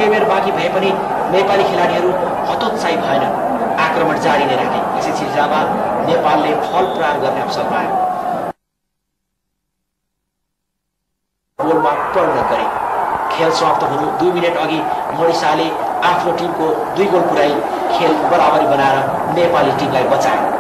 केही बेर बाँकी भए पनि नेपाली खेलाडीहरू हतोत्साही भएनन्, आक्रमण जारी नै राखे। यसै सिलसिलामा नेपालले फल प्रहार गर्ने अवसर पायो, गोलमा परिणत गरे। खेल समाप्त हुनु 2 मिनेट अघि मणिषाले आफ्नो टिमको 2 गोल पुर्याई खेल बराबरी बनाएर नेपाली टिमलाई बचाए।